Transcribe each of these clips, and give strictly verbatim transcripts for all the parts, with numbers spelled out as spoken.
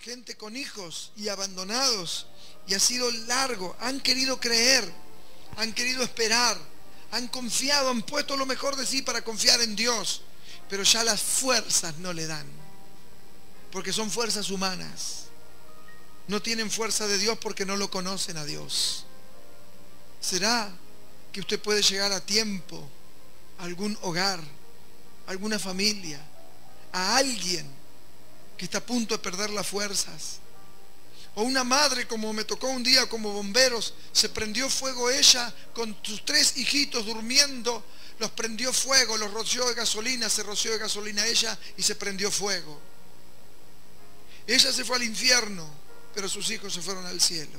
gente con hijos y abandonados, y ha sido largo. Han querido creer, han querido esperar, han confiado, han puesto lo mejor de sí para confiar en Dios, pero ya las fuerzas no le dan, porque son fuerzas humanas. No tienen fuerza de Dios porque no lo conocen a Dios. ¿Será que usted puede llegar a tiempo a algún hogar, a alguna familia, a alguien que está a punto de perder las fuerzas? O una madre, como me tocó un día como bomberos, se prendió fuego ella con sus tres hijitos durmiendo, los prendió fuego, los roció de gasolina, se roció de gasolina ella y se prendió fuego. Ella se fue al infierno, pero sus hijos se fueron al cielo.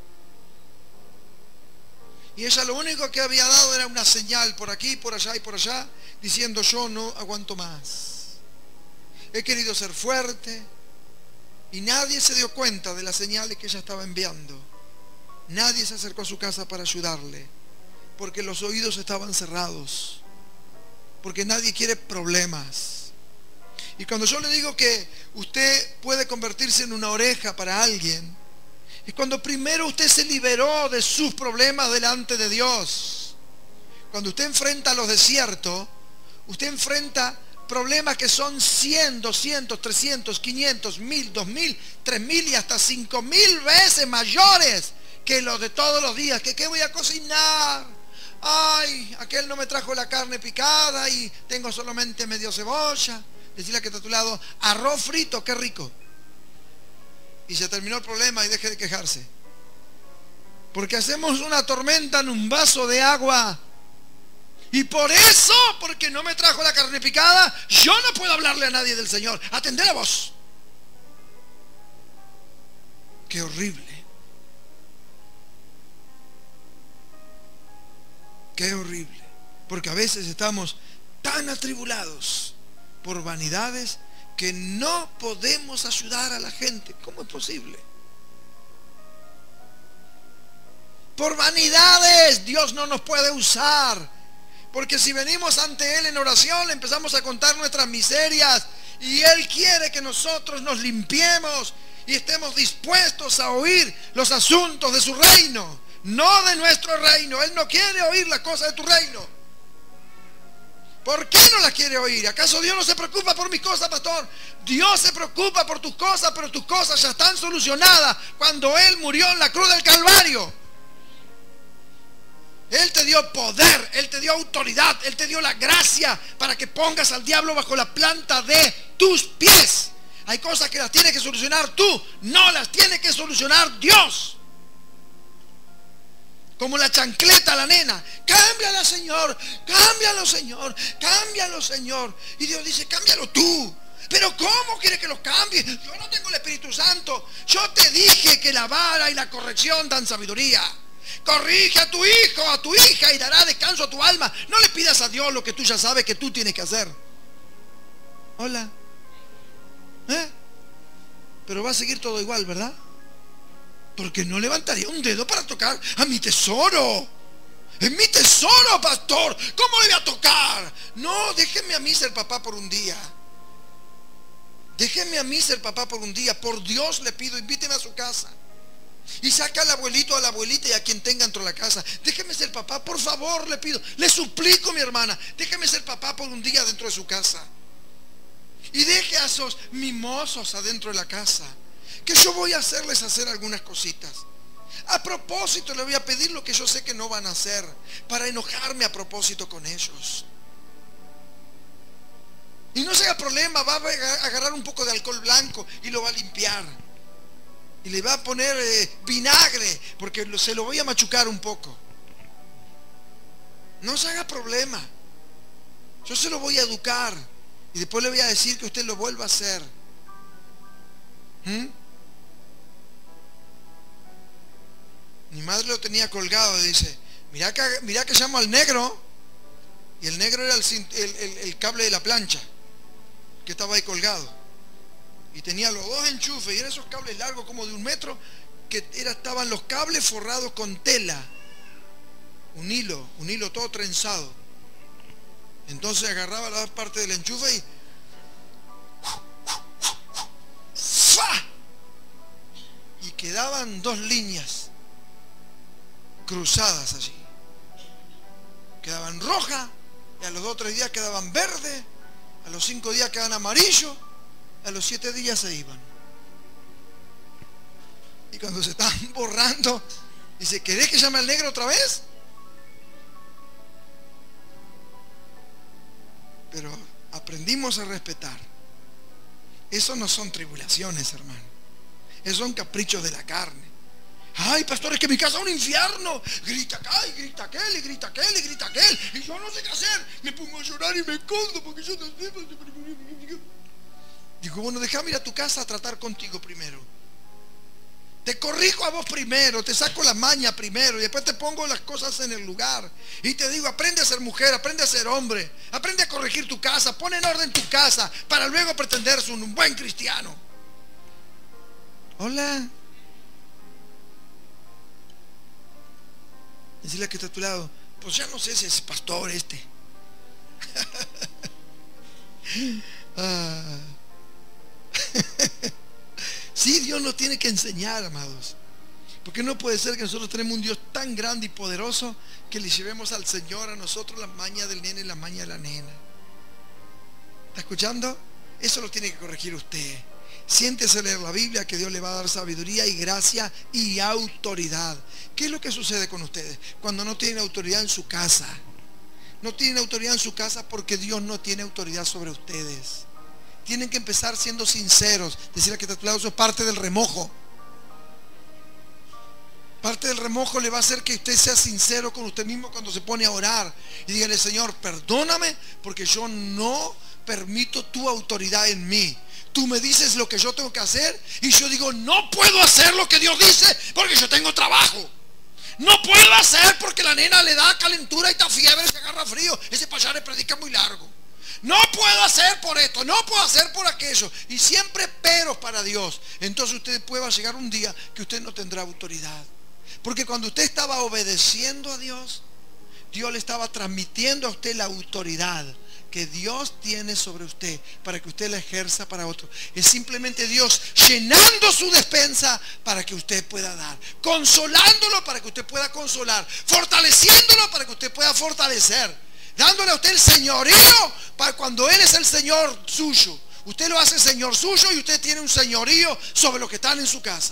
Y ella lo único que había dado era una señal por aquí, por allá y por allá, diciendo: yo no aguanto más. He querido ser fuerte. Y nadie se dio cuenta de las señales que ella estaba enviando. Nadie se acercó a su casa para ayudarle, porque los oídos estaban cerrados, porque nadie quiere problemas. Y cuando yo le digo que usted puede convertirse en una oreja para alguien, es cuando primero usted se liberó de sus problemas delante de Dios. Cuando usted enfrenta los desiertos, usted enfrenta problemas que son cien, doscientos, trescientos, quinientos, mil, dos mil, tres mil y hasta cinco mil veces mayores que los de todos los días. ¿Que qué voy a cocinar? Ay, aquel no me trajo la carne picada y tengo solamente medio cebolla. Decirle que está a tu lado: arroz frito, qué rico. Y se terminó el problema y deje de quejarse. Porque hacemos una tormenta en un vaso de agua. Y por eso, porque no me trajo la carne picada, yo no puedo hablarle a nadie del Señor. Atendé la voz. Qué horrible. Qué horrible. Porque a veces estamos tan atribulados por vanidades que no podemos ayudar a la gente. ¿Cómo es posible? Por vanidades Dios no nos puede usar. Porque si venimos ante Él en oración, le empezamos a contar nuestras miserias, y Él quiere que nosotros nos limpiemos y estemos dispuestos a oír los asuntos de su reino, no de nuestro reino. Él no quiere oír las cosas de tu reino. ¿Por qué no las quiere oír? ¿Acaso Dios no se preocupa por mis cosas, pastor? Dios se preocupa por tus cosas, pero tus cosas ya están solucionadas cuando Él murió en la cruz del Calvario. Él te dio poder, Él te dio autoridad, Él te dio la gracia para que pongas al diablo bajo la planta de tus pies. Hay cosas que las tienes que solucionar tú, no las tiene que solucionar Dios. Como la chancleta a la nena: cámbiala, Señor, cámbialo, Señor, cámbialo, Señor. Y Dios dice: cámbialo tú. Pero ¿cómo quiere que los cambie? Yo no tengo el Espíritu Santo. Yo te dije que la vara y la corrección dan sabiduría. Corrige a tu hijo, a tu hija, y dará descanso a tu alma. No le pidas a Dios lo que tú ya sabes que tú tienes que hacer. Hola. ¿Eh? Pero va a seguir todo igual, ¿verdad? Porque no levantaría un dedo para tocar a mi tesoro. Es mi tesoro, pastor. ¿Cómo le voy a tocar? No, déjenme a mí ser papá por un día. Déjenme a mí ser papá por un día. Por Dios le pido, invíteme a su casa. Y saca al abuelito, a la abuelita y a quien tenga dentro de la casa. Déjeme ser papá, por favor, le pido. Le suplico, mi hermana, déjeme ser papá por un día dentro de su casa. Y deje a esos mimosos adentro de la casa, que yo voy a hacerles hacer algunas cositas. A propósito, le voy a pedir lo que yo sé que no van a hacer, para enojarme a propósito con ellos. Y no se haga problema, va a agarrar un poco de alcohol blanco y lo va a limpiar. Y le va a poner eh, vinagre, porque se lo voy a machucar un poco. No se haga problema. Yo se lo voy a educar. Y después le voy a decir que usted lo vuelva a hacer. ¿Mm? Mi madre lo tenía colgado y dice: Mirá que, mirá que llamo al negro. Y el negro era el, el, el, el cable de la plancha que estaba ahí colgado. Y tenía los dos enchufes, y eran esos cables largos como de un metro, que era, estaban los cables forrados con tela. Un hilo, un hilo todo trenzado. Entonces agarraba las dos partes del enchufe y ¡fa! quedaban dos líneas cruzadas allí. Quedaban rojas, y a los dos o tres días quedaban verdes, a los cinco días quedaban amarillos, a los siete días se iban. Y cuando se estaban borrando, dice: ¿querés que llame al negro otra vez? Pero aprendimos a respetar. Eso no son tribulaciones, hermano. Esos son caprichos de la carne. Ay, pastor, es que mi casa es un infierno. Grita acá y grita aquel y grita aquel y grita aquel. Y yo no sé qué hacer. Me pongo a llorar y me escondo porque yo no sé. Digo, bueno, déjame ir a tu casa a tratar contigo primero. Te corrijo a vos primero, te saco la maña primero y después te pongo las cosas en el lugar. Y te digo, aprende a ser mujer, aprende a ser hombre, aprende a corregir tu casa, pon en orden tu casa para luego pretender ser un buen cristiano. Hola. Decirle a que está a tu lado: pues ya no sé si es pastor este. ah. Sí, Dios nos tiene que enseñar, amados. Porque no puede ser que nosotros tenemos un Dios tan grande y poderoso que le llevemos al Señor a nosotros las mañas del nene y las mañas de la nena. ¿Está escuchando? Eso lo tiene que corregir usted. Siéntese a leer la Biblia, que Dios le va a dar sabiduría y gracia y autoridad. ¿Qué es lo que sucede con ustedes cuando no tienen autoridad en su casa? No tienen autoridad en su casa porque Dios no tiene autoridad sobre ustedes. Tienen que empezar siendo sinceros. Decirle que está a tu lado: eso es parte del remojo. Parte del remojo le va a hacer que usted sea sincero con usted mismo cuando se pone a orar. Y dígale: Señor, perdóname porque yo no permito tu autoridad en mí. Tú me dices lo que yo tengo que hacer y yo digo: no puedo hacer lo que Dios dice porque yo tengo trabajo. No puedo hacer porque la nena le da calentura y está fiebre, se agarra frío. Ese payá le predica muy largo. No puedo hacer por esto, no puedo hacer por aquello. Y siempre peros para Dios. Entonces usted puede llegar un día que usted no tendrá autoridad. Porque cuando usted estaba obedeciendo a Dios, Dios le estaba transmitiendo a usted la autoridad que Dios tiene sobre usted para que usted la ejerza para otro. Es simplemente Dios llenando su despensa para que usted pueda dar, consolándolo para que usted pueda consolar, fortaleciéndolo para que usted pueda fortalecer, dándole a usted el señorío para cuando Él es el Señor suyo. Usted lo hace Señor suyo y usted tiene un señorío sobre los que están en su casa.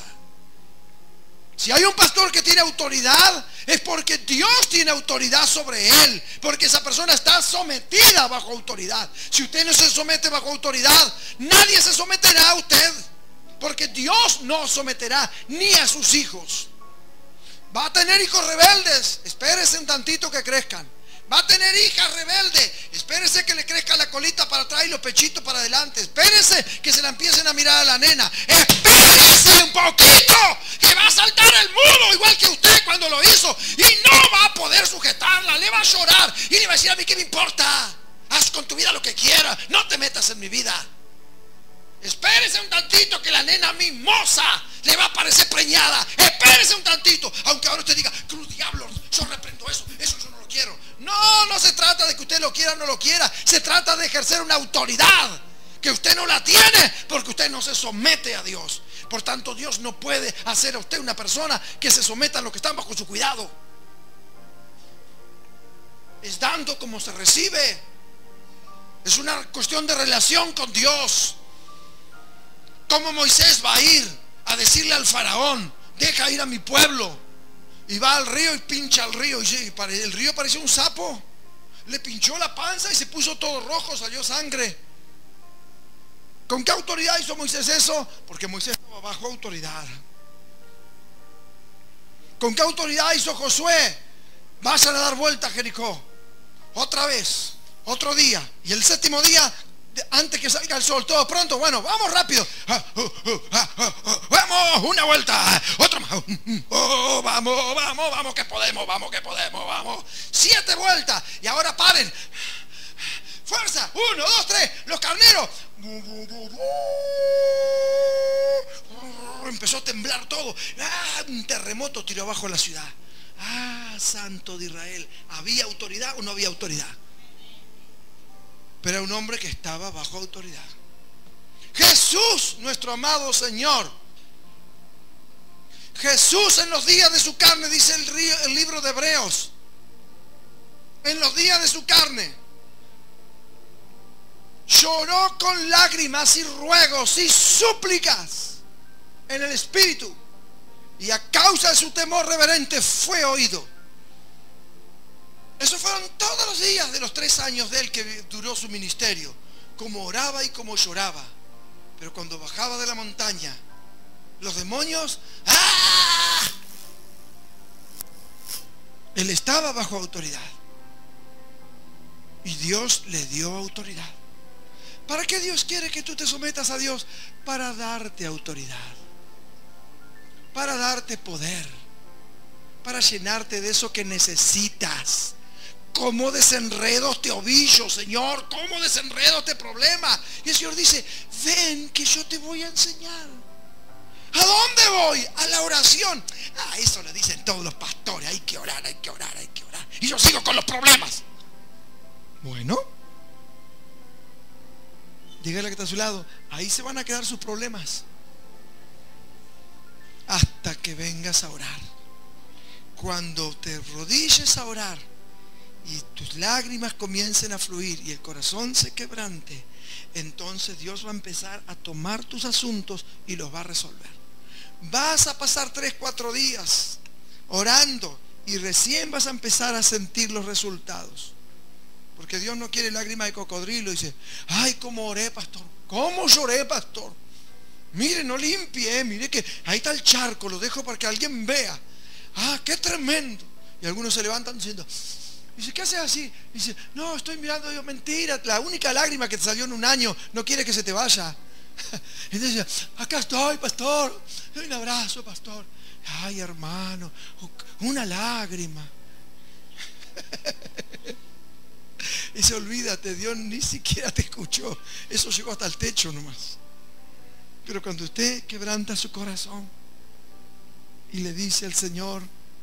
Si hay un pastor que tiene autoridad, es porque Dios tiene autoridad sobre él, porque esa persona está sometida bajo autoridad. Si usted no se somete bajo autoridad, nadie se someterá a usted, porque Dios no someterá ni a sus hijos. Va a tener hijos rebeldes, espérese un tantito que crezcan. Va a tener hijas rebeldes, espérese que le crezca la colita para atrás y los pechitos para adelante. Espérese que se la empiecen a mirar a la nena. Espérese un poquito, que va a saltar el muro igual que usted cuando lo hizo, y no va a poder sujetarla, le va a llorar y le va a decir: a mí qué me importa, haz con tu vida lo que quieras, no te metas en mi vida. Espérese un tantito que la nena mimosa le va a parecer preñada. Espérese un tantito, aunque ahora usted diga: cruz diablo, yo reprendo eso, eso yo no lo quiero. No, no se trata de que usted lo quiera o no lo quiera. Se trata de ejercer una autoridad que usted no la tiene porque usted no se somete a Dios. Por tanto, Dios no puede hacer a usted una persona que se someta a los que están bajo su cuidado. Es dando como se recibe. Es una cuestión de relación con Dios. ¿Cómo Moisés va a ir a decirle al faraón: deja ir a mi pueblo? Y va al río y pincha al río, y el río parecía un sapo. Le pinchó la panza y se puso todo rojo, salió sangre. ¿Con qué autoridad hizo Moisés eso? Porque Moisés estaba bajo autoridad. ¿Con qué autoridad hizo Josué? Vas a dar vuelta a Jericó otra vez, otro día, y el séptimo día, antes que salga el sol, todo pronto, bueno, vamos rápido, vamos, una vuelta, otra más, oh, vamos, vamos, vamos que podemos, vamos que podemos, vamos, siete vueltas, y ahora paren, fuerza, uno, dos, tres, los carneros, empezó a temblar todo, ah, un terremoto tiró abajo la ciudad. Ah, Santo de Israel, ¿había autoridad o no había autoridad? Pero era un hombre que estaba bajo autoridad. Jesús, nuestro amado Señor, Jesús en los días de su carne, dice el, río, el libro de Hebreos, en los días de su carne, lloró con lágrimas y ruegos y súplicas en el Espíritu, y a causa de su temor reverente fue oído. Esos fueron todos los días de los tres años de él que duró su ministerio, como oraba y como lloraba. Pero cuando bajaba de la montaña, los demonios, ¡ah!, él estaba bajo autoridad, y Dios le dio autoridad. ¿Para qué Dios quiere que tú te sometas a Dios? Para darte autoridad, para darte poder, para llenarte de eso que necesitas. ¿Cómo desenredo este ovillo, Señor? ¿Cómo desenredo este problema? Y el Señor dice, ven que yo te voy a enseñar. ¿A dónde voy? A la oración. Ah, eso le dicen todos los pastores. Hay que orar, hay que orar, hay que orar. Y yo sigo con los problemas. Bueno, dígale que está a su lado, ahí se van a quedar sus problemas hasta que vengas a orar. Cuando te rodilles a orar y tus lágrimas comiencen a fluir y el corazón se quebrante, entonces Dios va a empezar a tomar tus asuntos y los va a resolver. Vas a pasar tres, cuatro días orando y recién vas a empezar a sentir los resultados. Porque Dios no quiere lágrimas de cocodrilo. Y dice, ay, cómo oré, pastor, cómo lloré, pastor. Mire, no limpie, mire que ahí está el charco, lo dejo para que alguien vea. Ah, qué tremendo. Y algunos se levantan diciendo, dice, ¿qué haces así? Dice, no, estoy mirando. Dios, mentira, la única lágrima que te salió en un año no quiere que se te vaya. Entonces, acá estoy, pastor, un abrazo, pastor. Ay, hermano, una lágrima. Y se olvídate, Dios ni siquiera te escuchó. Eso llegó hasta el techo nomás. Pero cuando usted quebranta su corazón y le dice al Señor,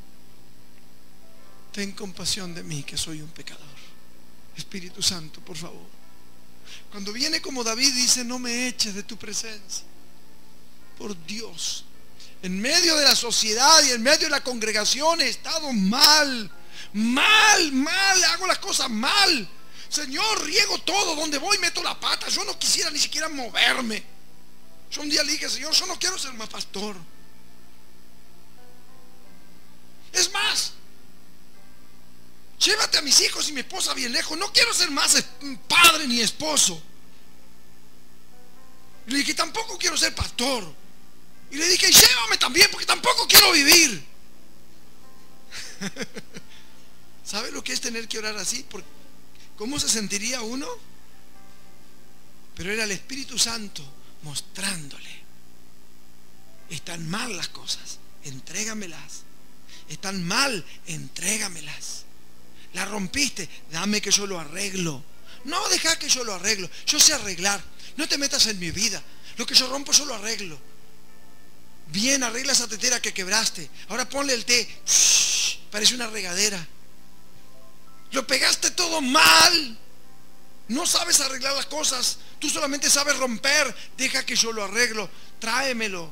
ten compasión de mí, que soy un pecador. Espíritu Santo, por favor. Cuando viene como David, dice, no me eches de tu presencia. Por Dios, en medio de la sociedad y en medio de la congregación he estado mal, mal, mal, hago las cosas mal. Señor, riego todo, donde voy meto la pata. Yo no quisiera ni siquiera moverme. Yo un día le dije, Señor, yo no quiero ser más pastor. Es más, llévate a mis hijos y mi esposa bien lejos. No quiero ser más padre ni esposo. Y le dije, tampoco quiero ser pastor. Y le dije, llévame también, porque tampoco quiero vivir. ¿Sabe lo que es tener que orar así? ¿Cómo se sentiría uno? Pero era el Espíritu Santo mostrándole, están mal las cosas, entrégamelas. Están mal, entrégamelas. La rompiste, dame que yo lo arreglo. No, deja que yo lo arreglo. Yo sé arreglar. No te metas en mi vida. Lo que yo rompo yo lo arreglo. Bien, arregla esa tetera que quebraste. Ahora ponle el té. Shh, parece una regadera. Lo pegaste todo mal. No sabes arreglar las cosas. Tú solamente sabes romper. Deja que yo lo arreglo. Tráemelo.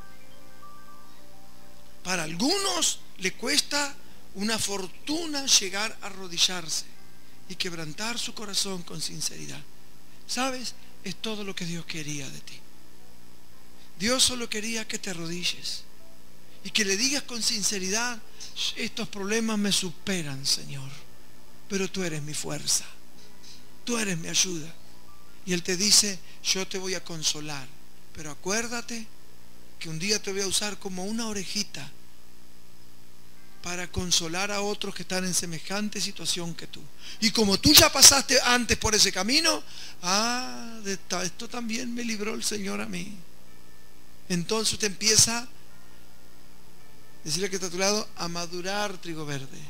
Para algunos le cuesta una fortuna llegar a arrodillarse y quebrantar su corazón con sinceridad. ¿Sabes? Es todo lo que Dios quería de ti. Dios solo quería que te arrodilles y que le digas con sinceridad, estos problemas me superan, Señor, pero tú eres mi fuerza, tú eres mi ayuda. Y Él te dice, yo te voy a consolar, pero acuérdate que un día te voy a usar como una orejita para consolar a otros que están en semejante situación que tú. Y como tú ya pasaste antes por ese camino, ah, de esto también me libró el Señor a mí. Entonces usted empieza a decirle que está a tu lado, a madurar trigo verde.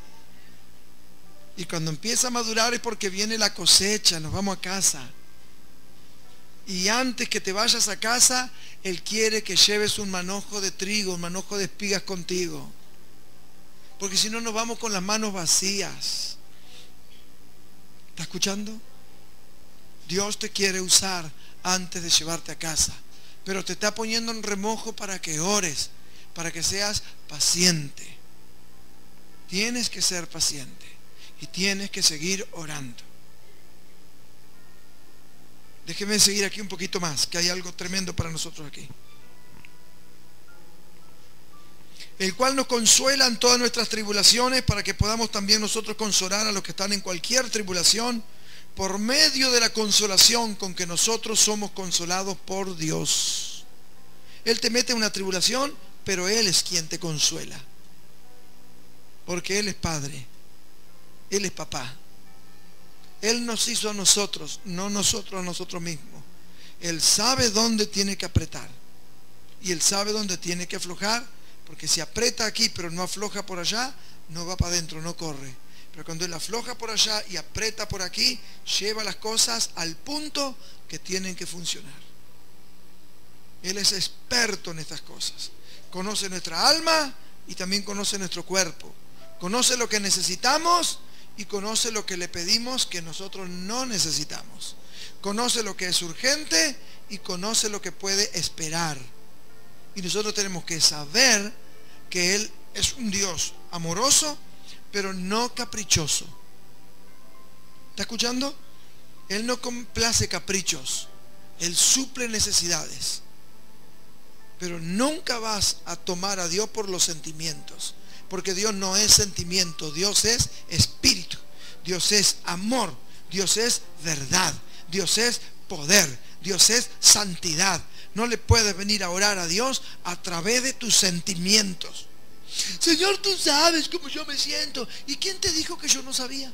Y cuando empieza a madurar es porque viene la cosecha, nos vamos a casa. Y antes que te vayas a casa, Él quiere que lleves un manojo de trigo, un manojo de espigas contigo. Porque si no nos vamos con las manos vacías. ¿Está escuchando? Dios te quiere usar antes de llevarte a casa, pero te está poniendo en remojo para que ores, para que seas paciente. Tienes que ser paciente y tienes que seguir orando. Déjenme seguir aquí un poquito más, que hay algo tremendo para nosotros aquí. El cual nos consuela en todas nuestras tribulaciones, para que podamos también nosotros consolar a los que están en cualquier tribulación, por medio de la consolación con que nosotros somos consolados por Dios. Él te mete en una tribulación, pero Él es quien te consuela, porque Él es Padre, Él es Papá. Él nos hizo a nosotros, no nosotros a nosotros mismos. Él sabe dónde tiene que apretar y Él sabe dónde tiene que aflojar, porque si aprieta aquí pero no afloja por allá, no va para adentro, no corre. Pero cuando Él afloja por allá y aprieta por aquí, lleva las cosas al punto que tienen que funcionar. Él es experto en estas cosas. Conoce nuestra alma y también conoce nuestro cuerpo. Conoce lo que necesitamos y conoce lo que le pedimos que nosotros no necesitamos. Conoce lo que es urgente y conoce lo que puede esperar. Y nosotros tenemos que saber que Él es un Dios amoroso, pero no caprichoso. ¿Está escuchando? Él no complace caprichos. Él suple necesidades. Pero nunca vas a tomar a Dios por los sentimientos, porque Dios no es sentimiento, Dios es espíritu, Dios es amor, Dios es verdad, Dios es poder, Dios es santidad. No le puedes venir a orar a Dios a través de tus sentimientos. Señor, tú sabes cómo yo me siento. ¿Y quién te dijo que yo no sabía?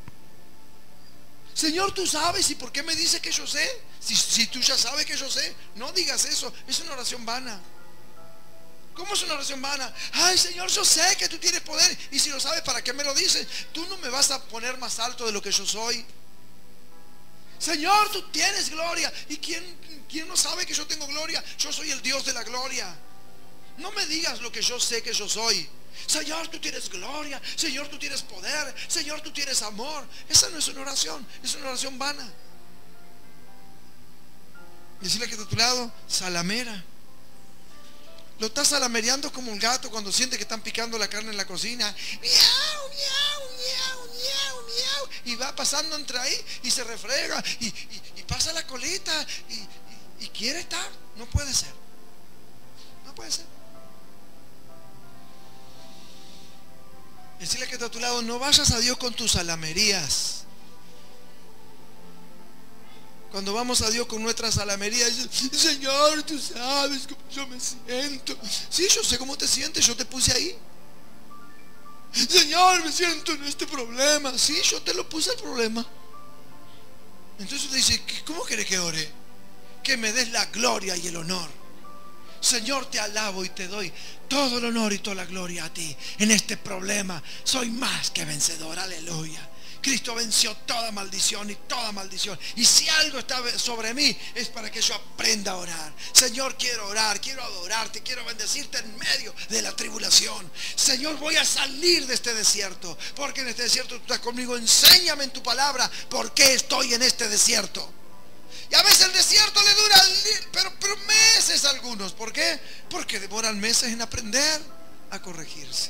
Señor, tú sabes. ¿Y por qué me dice que yo sé? Si, si tú ya sabes que yo sé, no digas eso. Es una oración vana. ¿Cómo es una oración vana? Ay, Señor, yo sé que tú tienes poder. Y si lo sabes, ¿para qué me lo dices? Tú no me vas a poner más alto de lo que yo soy. Señor, tú tienes gloria. ¿Y quién, quién no sabe que yo tengo gloria? Yo soy el Dios de la gloria. No me digas lo que yo sé que yo soy. Señor, tú tienes gloria. Señor, tú tienes poder. Señor, tú tienes amor. Esa no es una oración, es una oración vana. Decirle que está a tu lado, salamera. Lo estás salamereando como un gato cuando siente que están picando la carne en la cocina. Miau, miau, miau, miau, miau. Y va pasando entre ahí y se refrega y, y, y pasa la colita y, y, y quiere estar. No puede ser. No puede ser. Decirle que está a tu lado, no vayas a Dios con tus salamerías. Cuando vamos a Dios con nuestras salamerías, Señor, tú sabes cómo yo me siento. Sí, yo sé cómo te sientes, yo te puse ahí. Señor, me siento en este problema. Sí, yo te lo puse el problema. Entonces te dice, ¿cómo querés que ore? Que me des la gloria y el honor. Señor, te alabo y te doy todo el honor y toda la gloria a ti. En este problema soy más que vencedor, aleluya. Cristo venció toda maldición y toda maldición. Y si algo está sobre mí, es para que yo aprenda a orar. Señor, quiero orar, quiero adorarte, quiero bendecirte en medio de la tribulación. Señor, voy a salir de este desierto, porque en este desierto tú estás conmigo. Enséñame en tu palabra por qué estoy en este desierto. Y a veces el desierto le dura pero, pero meses a algunos. ¿Por qué? Porque demoran meses en aprender a corregirse.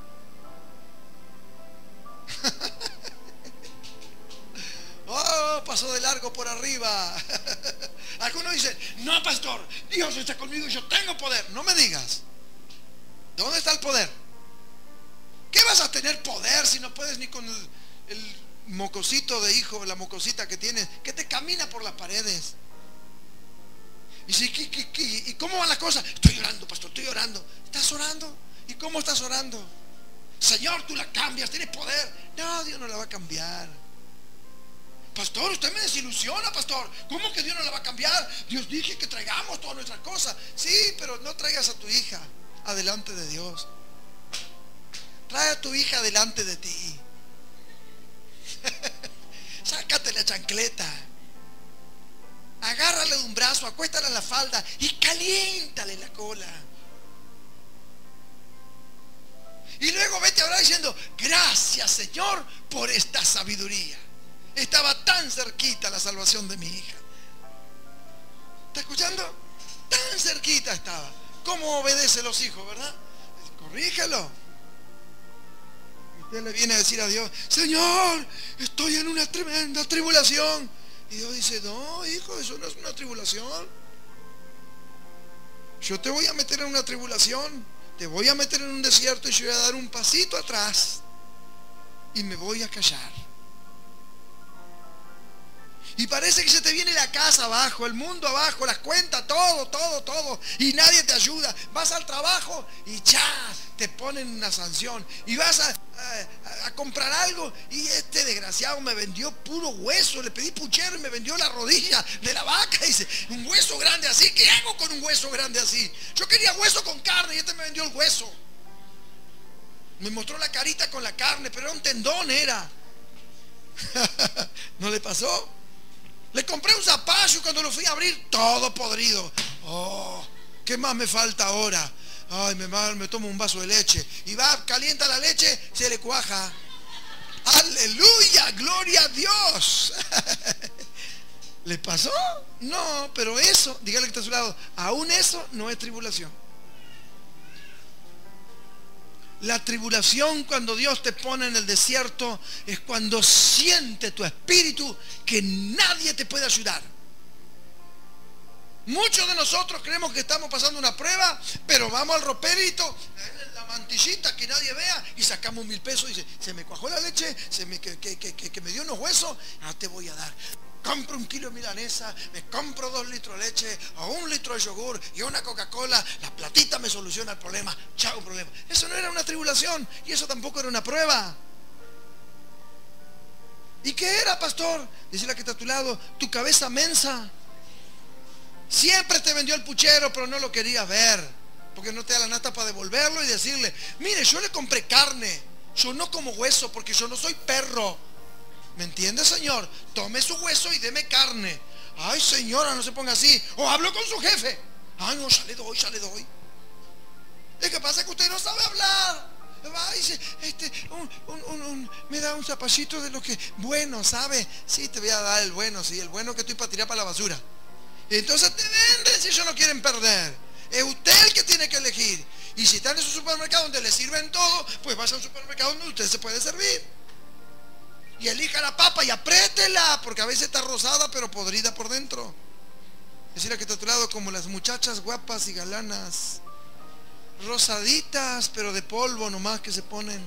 Oh, pasó de largo por arriba. Algunos dicen, no, pastor, Dios está conmigo y yo tengo poder. No me digas. ¿Dónde está el poder? ¿Qué vas a tener poder si no puedes ni con el, el mocosito de hijo, la mocosita que tienes, que te camina por las paredes? Y si, ¿qué, qué, qué? ¿Y cómo van las cosas? Estoy orando, pastor, estoy orando. ¿Estás orando? ¿Y cómo estás orando? Señor, tú la cambias, tienes poder. No, Dios no la va a cambiar. Pastor, usted me desilusiona, pastor. ¿Cómo que Dios no la va a cambiar? Dios dije que traigamos todas nuestras cosas. Sí, pero no traigas a tu hija adelante de Dios. Trae a tu hija delante de ti. Sácate la chancleta. Agárrale de un brazo, acuéstale en la falda y caliéntale la cola. Y luego vete a orar diciendo, gracias, Señor, por esta sabiduría. Estaba tan cerquita la salvación de mi hija. ¿Está escuchando? Tan cerquita estaba. ¿Cómo obedecen los hijos, verdad? Corrígelo. Usted le viene a decir a Dios: Señor, estoy en una tremenda tribulación. Y Dios dice: no, hijo, eso no es una tribulación. Yo te voy a meter en una tribulación, te voy a meter en un desierto y yo voy a dar un pasito atrás y me voy a callar. Y parece que se te viene la casa abajo, el mundo abajo, las cuentas, todo, todo, todo, y nadie te ayuda. Vas al trabajo y ya te ponen una sanción. Y vas a, a, a comprar algo y este desgraciado me vendió puro hueso. Le pedí puchero y me vendió la rodilla de la vaca. Y dice: un hueso grande así, ¿qué hago con un hueso grande así? Yo quería hueso con carne y este me vendió el hueso. Me mostró la carita con la carne, pero era un tendón, era. ¿No le pasó? Le compré un zapallo y cuando lo fui a abrir, todo podrido. Oh, ¿qué más me falta ahora? Ay, me, me tomo un vaso de leche. Y va, calienta la leche, se le cuaja. ¡Aleluya! ¡Gloria a Dios! ¿Le pasó? No, pero eso, dígale que está a su lado, aún eso no es tribulación. La tribulación, cuando Dios te pone en el desierto, es cuando siente tu espíritu que nadie te puede ayudar. Muchos de nosotros creemos que estamos pasando una prueba, pero vamos al roperito, la mantillita que nadie vea, y sacamos mil pesos y dice: se me cuajó la leche, se me, que, que, que, que me dio unos huesos, no te voy a dar. Compro un kilo de milanesa, me compro dos litros de leche o un litro de yogur y una Coca-Cola, la platita me soluciona el problema. Chao, problema. Eso no era una tribulación y eso tampoco era una prueba. ¿Y qué era, pastor? Dice la que está a tu lado: tu cabeza mensa. Siempre te vendió el puchero, pero no lo querías ver, porque no te da la nata para devolverlo y decirle: mire, yo le compré carne, yo no como hueso porque yo no soy perro. ¿Me entiende, señor? Tome su hueso y deme carne. Ay, señora, no se ponga así. O hablo con su jefe. Ay, no, ya le doy, ya le doy. Es que pasa que usted no sabe hablar. Va y dice: este, un, un, un, un, me da un zapallito de lo que bueno, ¿sabe? Sí, te voy a dar el bueno, sí, el bueno que estoy para tirar para la basura. Entonces te venden si ellos no quieren perder. Es usted el que tiene que elegir. Y si están en su supermercado donde le sirven todo, pues vaya a un supermercado donde usted se puede servir. Y elija la papa y apriétela, porque a veces está rosada pero podrida por dentro. Es decir, que está a tu lado, como las muchachas guapas y galanas, rosaditas pero de polvo nomás que se ponen.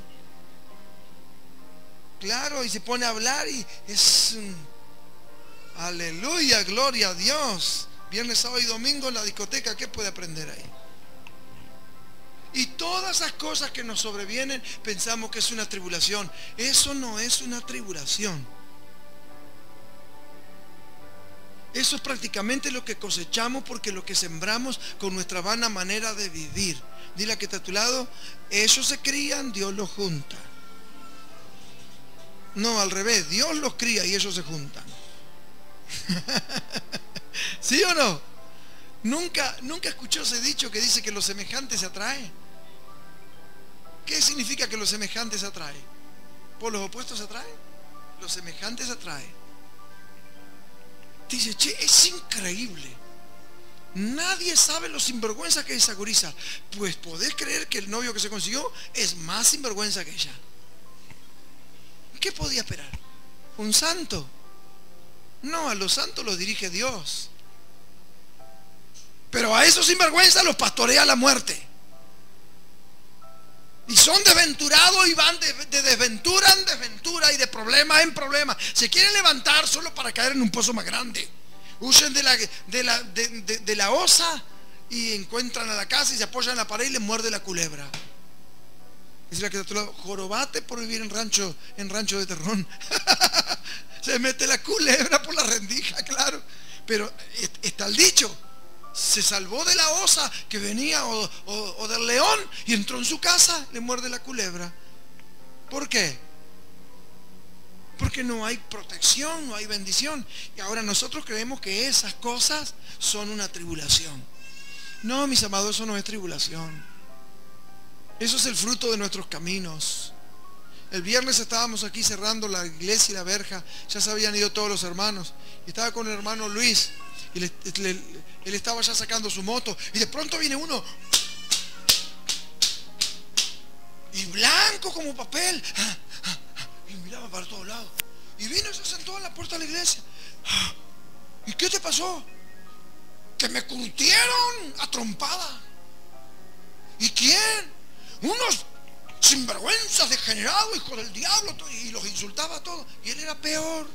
Claro, y se pone a hablar y es un... aleluya, gloria a Dios. Viernes, sábado y domingo en la discoteca, ¿qué puede aprender ahí? Y todas esas cosas que nos sobrevienen, pensamos que es una tribulación. Eso no es una tribulación. Eso es prácticamente lo que cosechamos, porque lo que sembramos con nuestra vana manera de vivir. Dile a que está a tu lado: ellos se crían, Dios los junta. No, al revés, Dios los cría y ellos se juntan. ¿Sí o no? Nunca, nunca escuchó ese dicho que dice que lo semejante se atrae. ¿Qué significa que lo semejante se atrae? ¿Por los opuestos se atrae? Lo semejante se atrae. Dice: che, es increíble. Nadie sabe lo sinvergüenza que es esa gurisa. Pues podés creer que el novio que se consiguió es más sinvergüenza que ella. ¿Qué podía esperar? ¿Un santo? No, a los santos los dirige Dios. Pero a esos sinvergüenza los pastorea la muerte. Y son desventurados y van de, de desventura en desventura y de problema en problema. Se quieren levantar solo para caer en un pozo más grande. Huyen de la, de la, de, de, de la osa y encuentran a la casa y se apoyan en la pared y le muerde la culebra. Es la que está a tu lado: jorobate por vivir en rancho, en rancho de terrón. Se mete la culebra por la rendija, claro. Pero está el dicho: se salvó de la osa que venía o, o, o del león y entró en su casa, le muerde la culebra. ¿Por qué? Porque no hay protección, no hay bendición. Y ahora nosotros creemos que esas cosas son una tribulación. No, mis amados, eso no es tribulación. Eso es el fruto de nuestros caminos. El viernes estábamos aquí cerrando la iglesia y la verja. Ya se habían ido todos los hermanos. Y estaba con el hermano Luis. Y le, le, él estaba ya sacando su moto. Y de pronto viene uno blanco como papel. Y miraba para todos lados. Y vino y se sentó en la puerta de la iglesia. ¿Y qué te pasó? Que me curtieron a trompada. ¿Y quién? Unos sinvergüenzas, degenerados, hijos del diablo. Y los insultaba a todos. Y él era peor.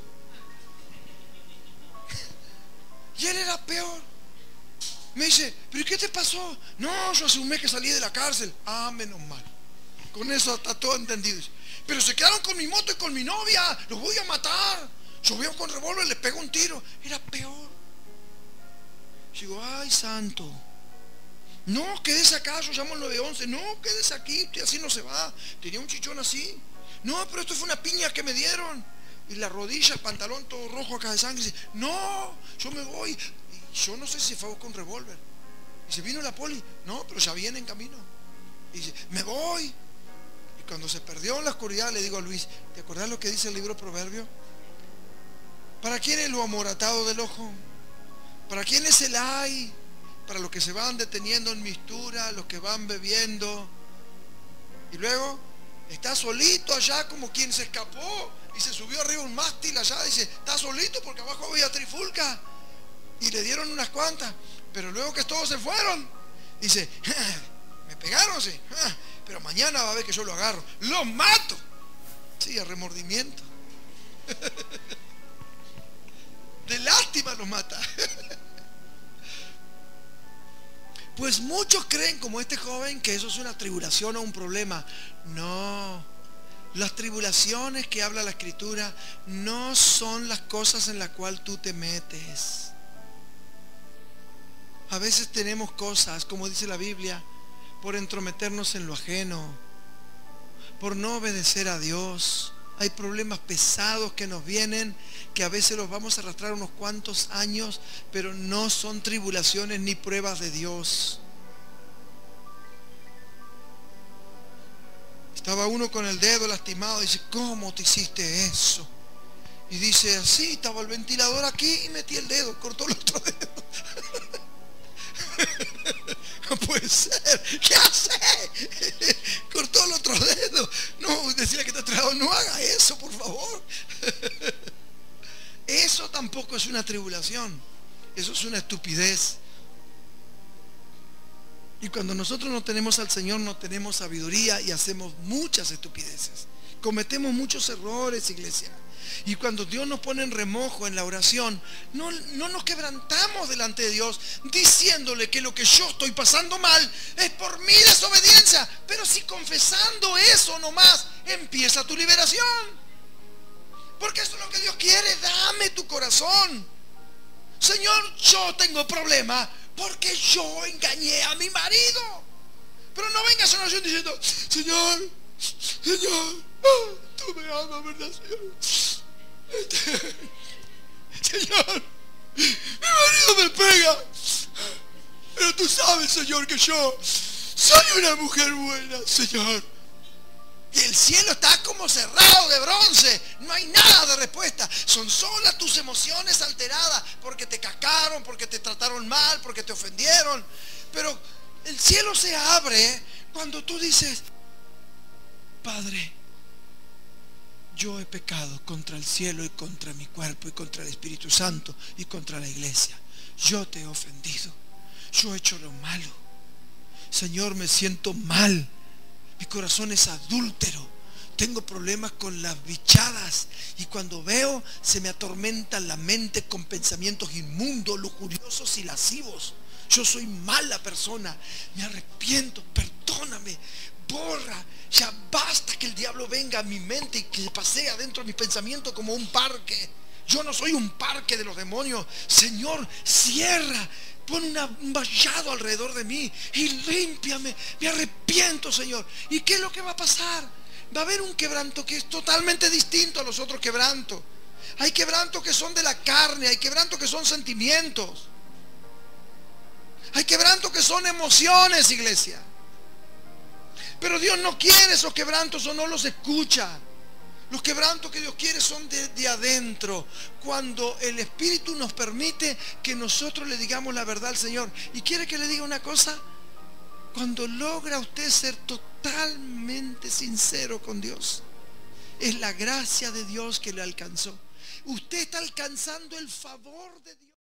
Y él era peor. Me dice, ¿pero qué te pasó? No, yo hace un mes que salí de la cárcel. Ah, menos mal. Con eso está todo entendido. Pero se quedaron con mi moto y con mi novia. Los voy a matar. Subió con revólver, les pegó un tiro. Era peor. Digo, ay, santo. No, quédese acá, yo llamo al nueve once. No, quédese aquí, usted así no se va. Tenía un chichón así. No, pero esto fue una piña que me dieron. Y la rodilla, el pantalón todo rojo acá de sangre. Dice, no, yo me voy. Y yo no sé si fue con revólver. Y se vino la poli. No, pero ya viene en camino. Y dice, me voy. Y cuando se perdió en la oscuridad, le digo a Luis, ¿te acordás lo que dice el libro Proverbio? ¿Para quién es lo amoratado del ojo? ¿Para quién es el ay? Para los que se van deteniendo en mistura, los que van bebiendo. Y luego está solito allá como quien se escapó y se subió arriba un mástil allá. Dice, está solito porque abajo había trifulca. Y le dieron unas cuantas. Pero luego que todos se fueron, dice, me pegaron, sí, pero mañana va a ver que yo lo agarro. ¡Lo mato! Sí, a remordimiento. De lástima los mata. Pues muchos creen, como este joven, que eso es una tribulación o un problema. No, las tribulaciones que habla la Escritura no son las cosas en las cuales tú te metes. A veces tenemos cosas, como dice la Biblia, por entrometernos en lo ajeno, por no obedecer a Dios. Hay problemas pesados que nos vienen, que a veces los vamos a arrastrar unos cuantos años, pero no son tribulaciones ni pruebas de Dios. Estaba uno con el dedo lastimado y dice, ¿cómo te hiciste eso? Y dice, así, estaba el ventilador aquí y metí el dedo, cortó el otro dedo. No puede ser, ¿qué hace? Cortó el otro dedo. No, decía que está atrás, no haga eso, por favor. Eso tampoco es una tribulación, eso es una estupidez. Y cuando nosotros no tenemos al Señor, no tenemos sabiduría y hacemos muchas estupideces. Cometemos muchos errores, iglesia. Y cuando Dios nos pone en remojo en la oración, no, no nos quebrantamos delante de Dios diciéndole que lo que yo estoy pasando mal es por mi desobediencia. Pero si confesando eso nomás empieza tu liberación. Porque eso es lo que Dios quiere. Dame tu corazón. Señor, yo tengo problemas porque yo engañé a mi marido. Pero no vengas a una oración diciendo, Señor, Señor, oh, tú me amas, ¿verdad, Señor? Señor, mi marido me pega, pero tú sabes, Señor, que yo soy una mujer buena, Señor. Y el cielo está como cerrado de bronce. No hay nada de respuesta. Son solas tus emociones alteradas porque te cascaron, porque te trataron mal, porque te ofendieron. Pero el cielo se abre cuando tú dices, Padre, yo he pecado contra el cielo y contra mi cuerpo y contra el Espíritu Santo y contra la iglesia. Yo te he ofendido. Yo he hecho lo malo. Señor, me siento mal. Mi corazón es adúltero. Tengo problemas con las bichadas. Y cuando veo, se me atormenta la mente con pensamientos inmundos, lujuriosos y lascivos. Yo soy mala persona. Me arrepiento. Perdóname. Borra. Ya basta que el diablo venga a mi mente y que pasee adentro de mis pensamientos como un parque. Yo no soy un parque de los demonios. Señor, cierra. Pon una, un vallado alrededor de mí y límpiame. Me arrepiento, Señor. ¿Y qué es lo que va a pasar? Va a haber un quebranto que es totalmente distinto a los otros quebrantos. Hay quebrantos que son de la carne. Hay quebrantos que son sentimientos. Hay quebrantos que son emociones, iglesia. Pero Dios no quiere esos quebrantos o no los escucha. Los quebrantos que Dios quiere son de, de adentro. Cuando el Espíritu nos permite que nosotros le digamos la verdad al Señor. ¿Y quiere que le diga una cosa? Cuando logra usted ser totalmente totalmente sincero con Dios. Es la gracia de Dios que le alcanzó. Usted está alcanzando el favor de Dios.